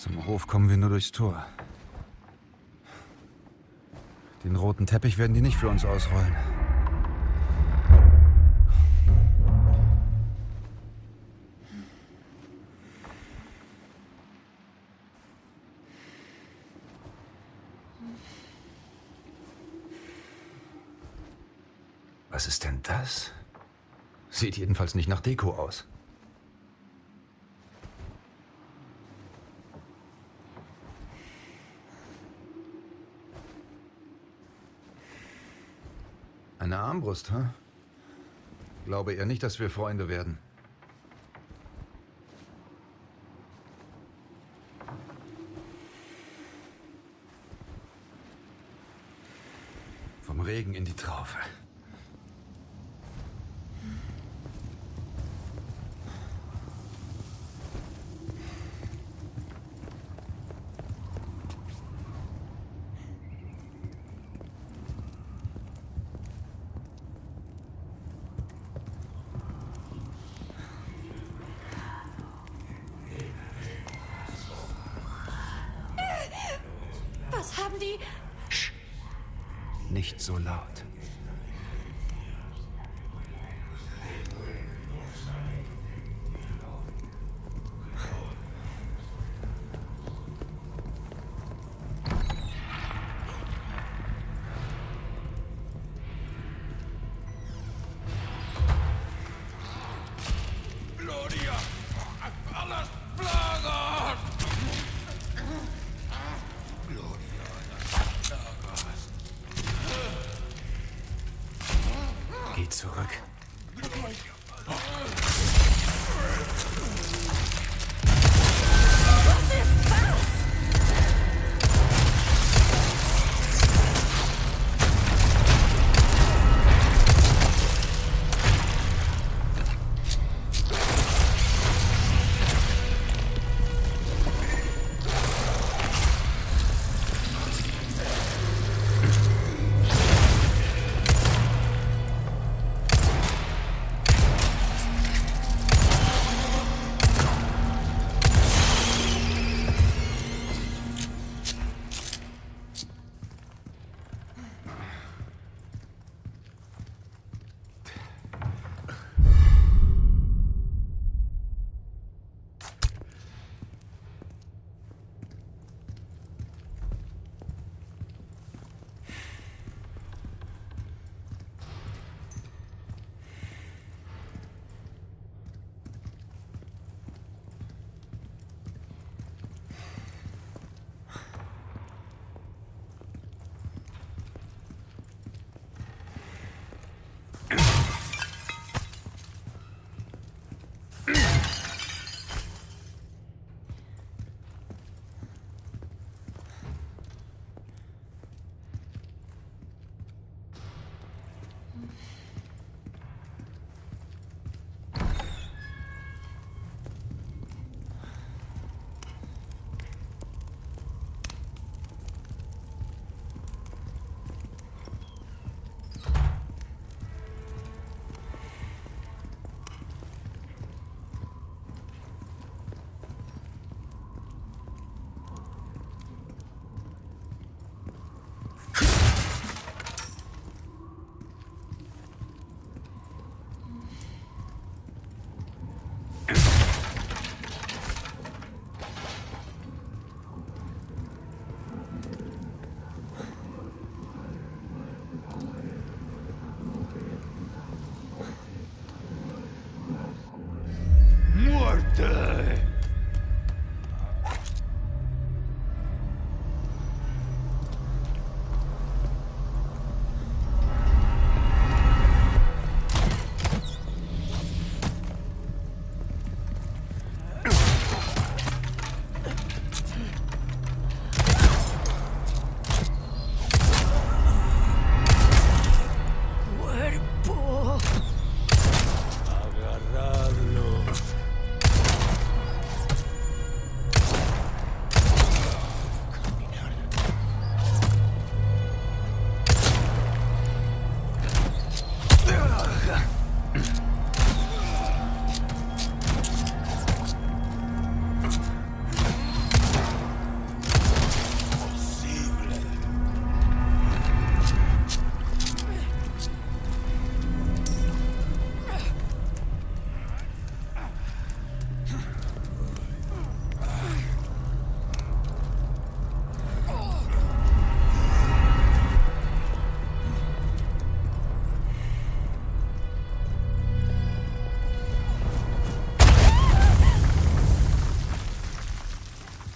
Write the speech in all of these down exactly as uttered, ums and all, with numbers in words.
Zum Hof kommen wir nur durchs Tor. Den roten Teppich werden die nicht für uns ausrollen. Was ist denn das? Sieht jedenfalls nicht nach Deko aus. Eine Armbrust, hä? Glaube eher nicht, dass wir Freunde werden. Vom Regen in die Traufe. Was haben die? Sch. Nicht so laut. Gloria! Alles Plagas! Gloria, das Plagas. Geh zurück. Was ist das?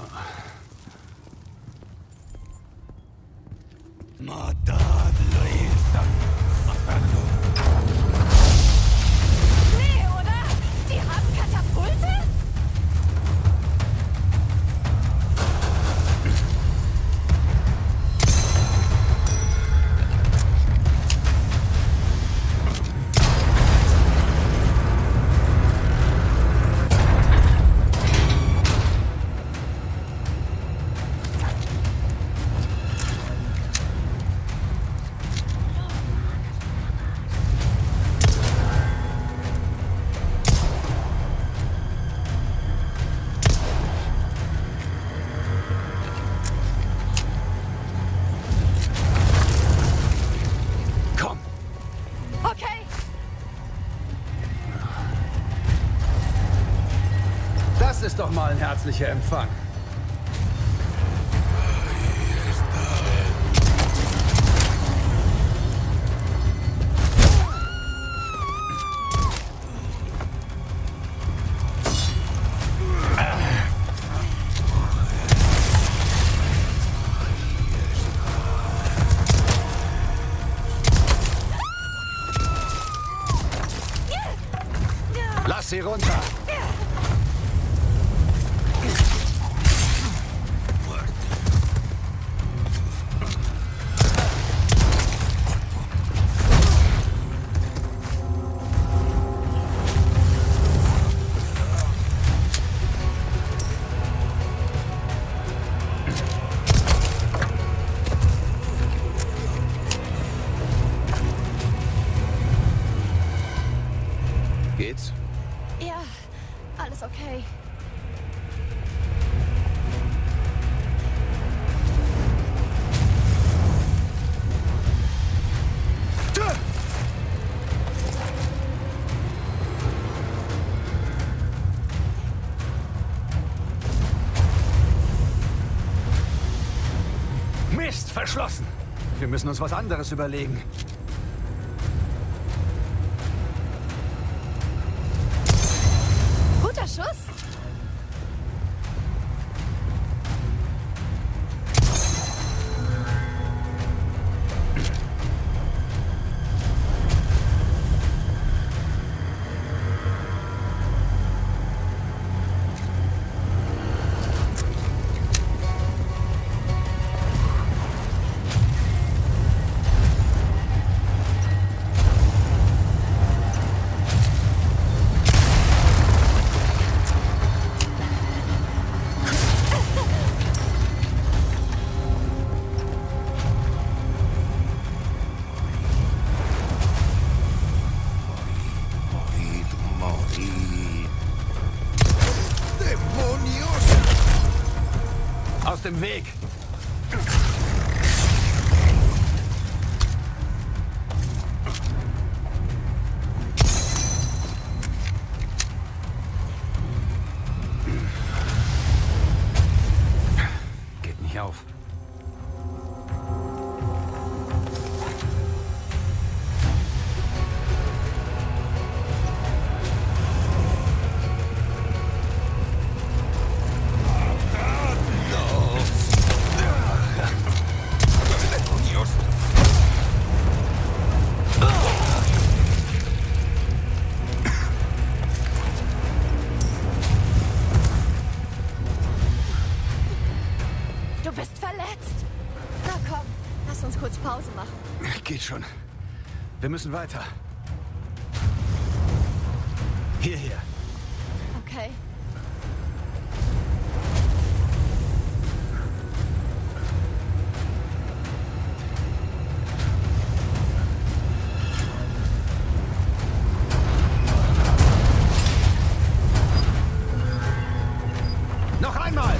Matadlo esta. Matadlo. Nee, oder? Die haben Katapulte? Okay. Das ist doch mal ein herzlicher Empfang. Lass sie runter. Geht's? Ja, alles okay. Mist, verschlossen. Wir müssen uns was anderes überlegen. Guter Schuss. Morir, morir. ¡Demonios! Aus dem Weg! Geht nicht auf. ¡Demonios! Du bist verletzt. Na komm, lass uns kurz Pause machen. Geht schon. Wir müssen weiter. Hierher. Okay. Noch einmal!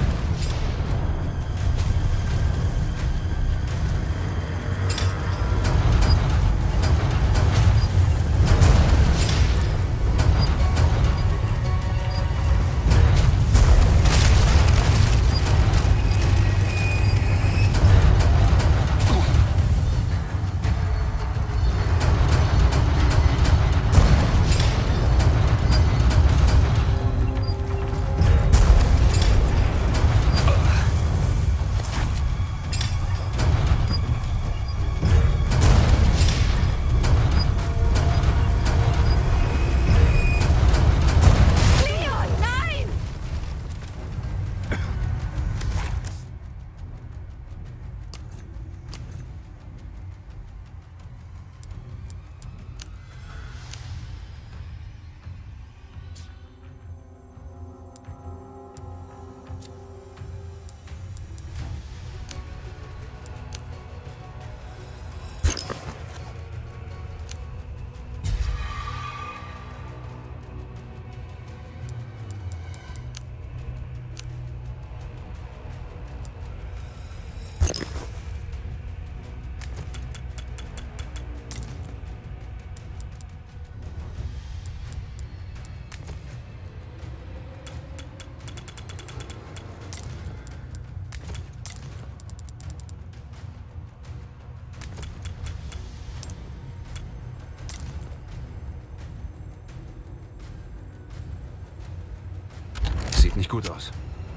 gut aus.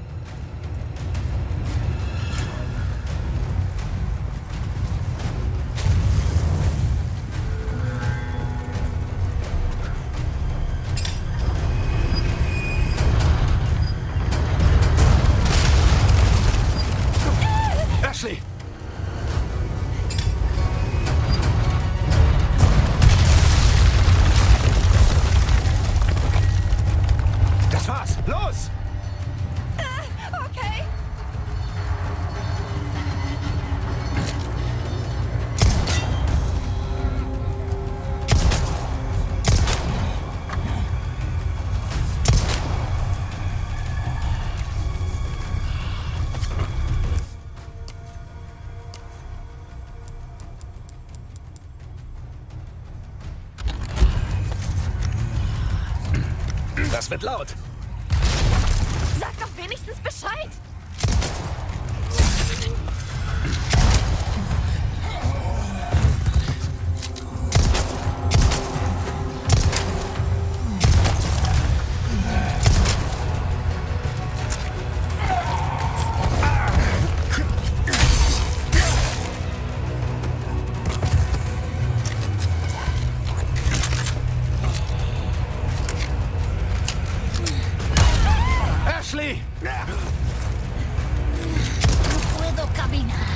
Ashley! Das war's! Los! Okay. Das wird laut! Sag doch wenigstens Bescheid. Ashley! No puedo caminar.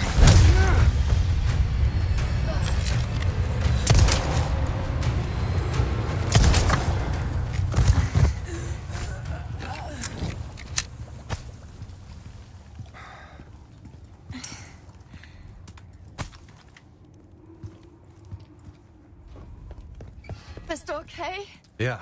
Bist du okay? Ja.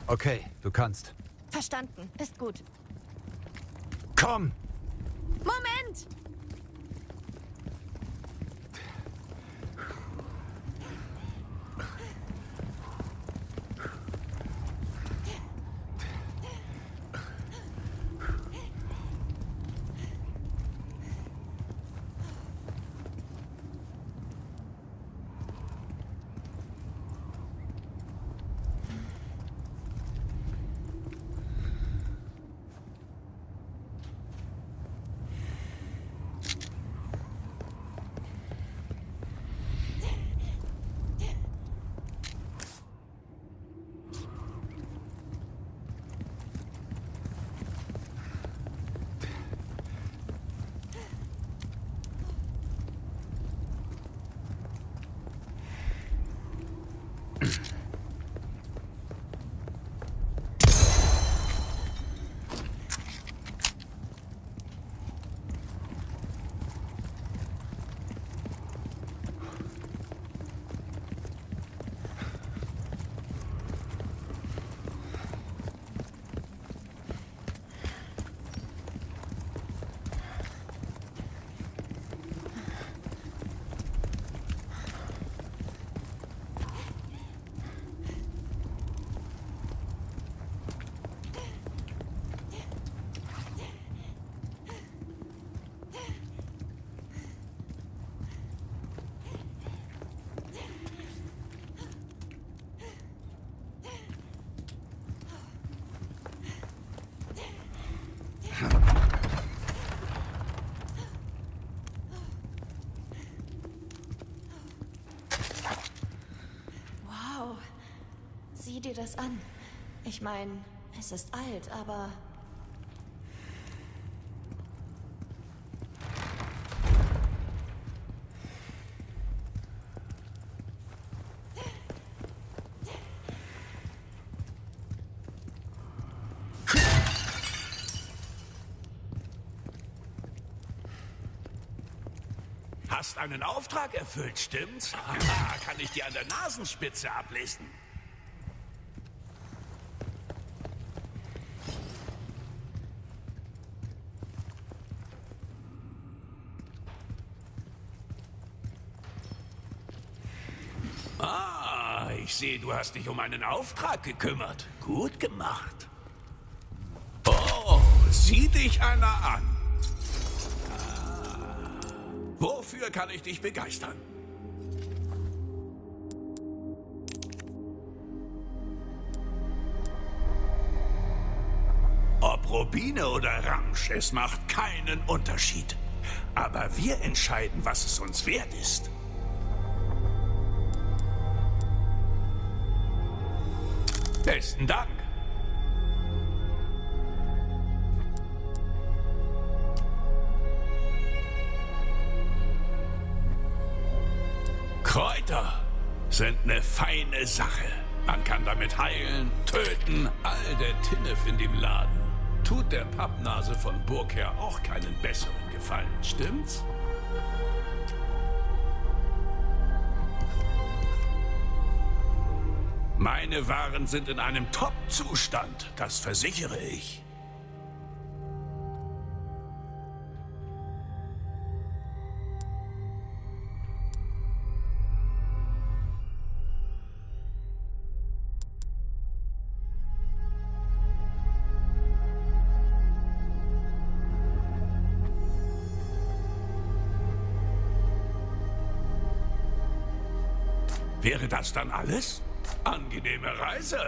Okay, du kannst. Verstanden. Ist gut. Komm! Moment! Wow. Sieh dir das an. Ich meine, es ist alt, aber... Hast einen Auftrag erfüllt, stimmt's? Kann ich dir an der Nasenspitze ablesen. Ah, ich sehe, du hast dich um einen Auftrag gekümmert. Gut gemacht. Oh, sieh dich einer an. Wofür kann ich dich begeistern? Ob Rubine oder Ramsch, es macht keinen Unterschied. Aber wir entscheiden, was es uns wert ist. Besten Dank. Kräuter sind eine feine Sache. Man kann damit heilen, töten, all der Tinnef in dem Laden. Tut der Pappnase von Burgherr auch keinen besseren Gefallen, stimmt's? Meine Waren sind in einem Top-Zustand, das versichere ich. Wäre das dann alles? Angenehme Reise!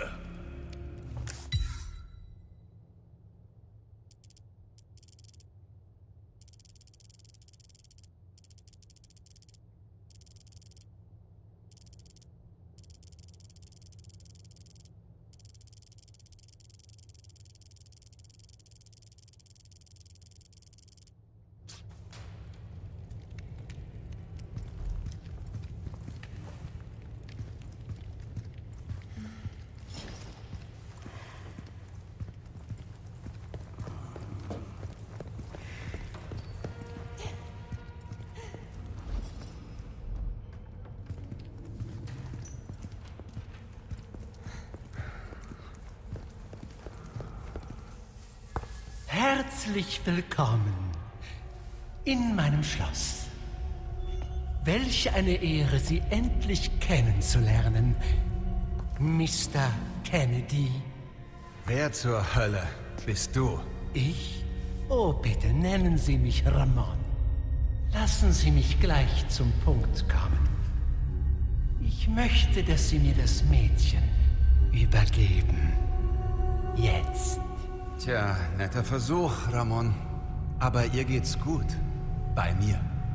herzlich willkommen in meinem Schloss. Welch eine Ehre, Sie endlich kennenzulernen, Mister Kennedy. Wer zur Hölle bist du? Ich? Oh, bitte nennen Sie mich Ramon. Lassen Sie mich gleich zum Punkt kommen. Ich möchte, dass Sie mir das Mädchen übergeben. Jetzt. Tja, netter Versuch, Ramon. Aber ihr geht's gut. Bei mir.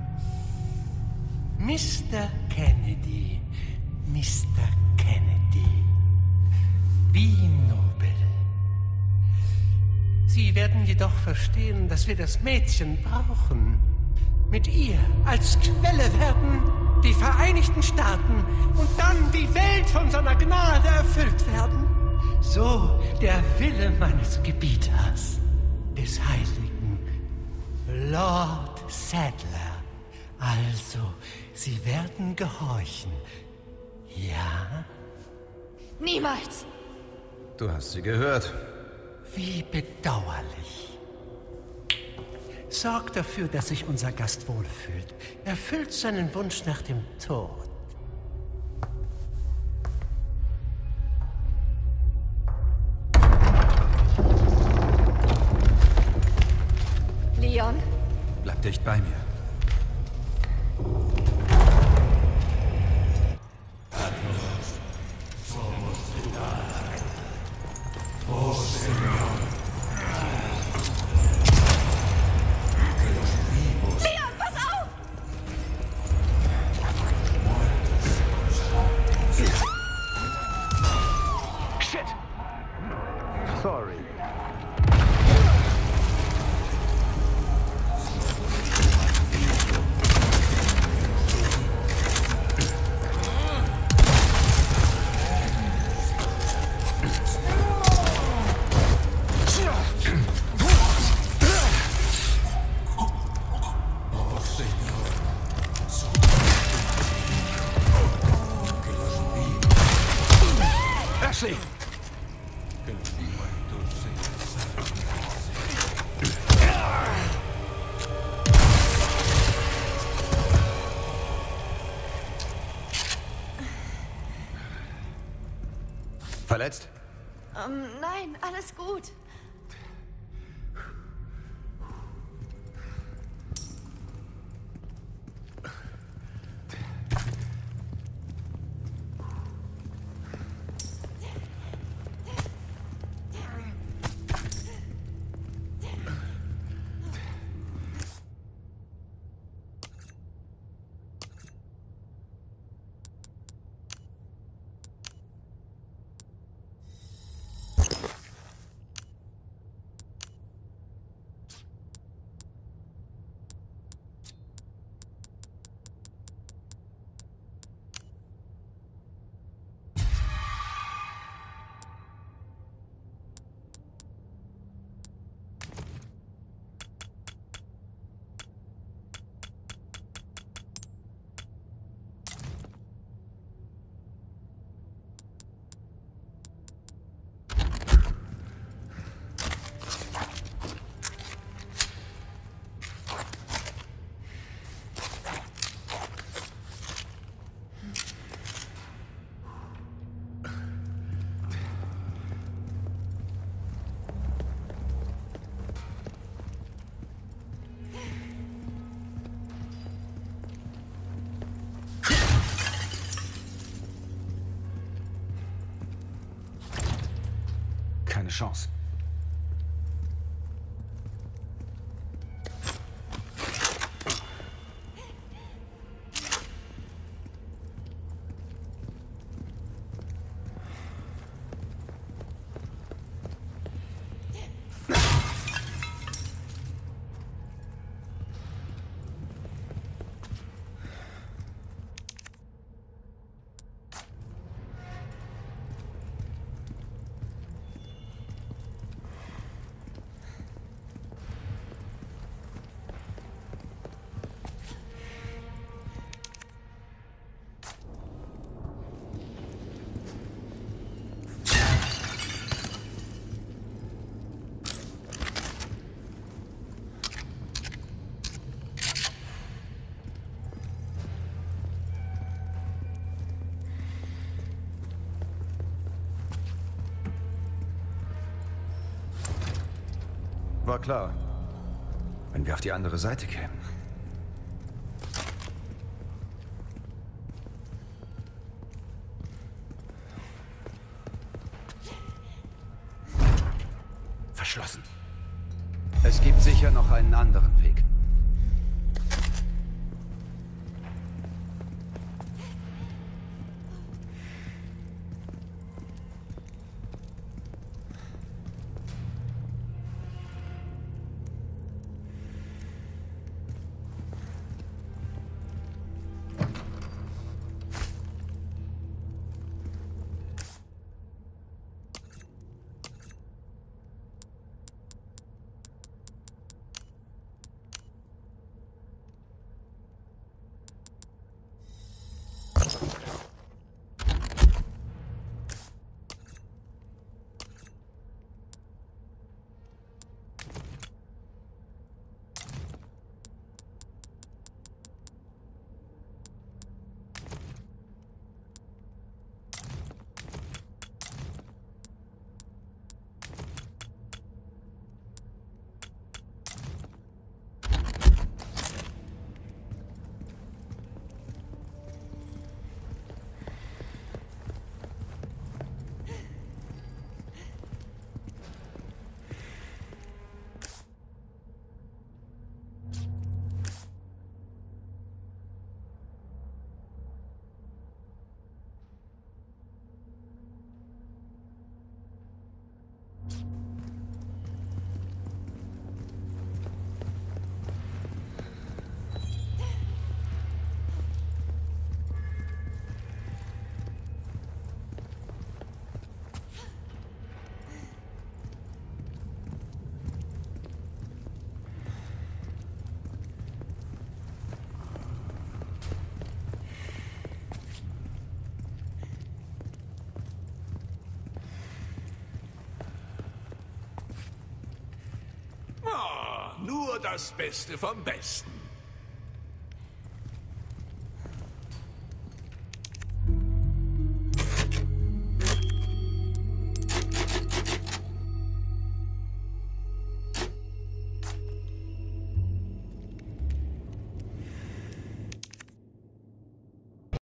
Mister Kennedy, Mister Kennedy. Wie nobel. Sie werden jedoch verstehen, dass wir das Mädchen brauchen. Mit ihr als Quelle werden die Vereinigten Staaten und dann die Welt von seiner Gnade erfüllt werden. So der Wille meines Gebieters, des heiligen Lord Sadler. Also, Sie werden gehorchen. Ja? Niemals! Du hast sie gehört. Wie bedauerlich. Sorgt dafür, dass sich unser Gast wohlfühlt. Erfüllt seinen Wunsch nach dem Tod. Leon? Bleib dicht bei mir. Sorry. Ashley! Verletzt? Ähm, nein, alles gut. Keine Chance. war klar. Wenn wir auf die andere Seite kämen. Verschlossen. Es gibt sicher noch einen anderen Weg. Nur das Beste vom Besten.